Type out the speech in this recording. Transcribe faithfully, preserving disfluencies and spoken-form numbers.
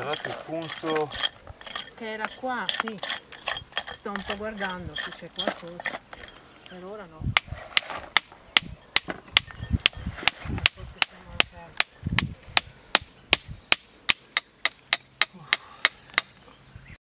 trovato il punto che era qua, sì. Sto un po' guardando se c'è qualcosa. Per ora no.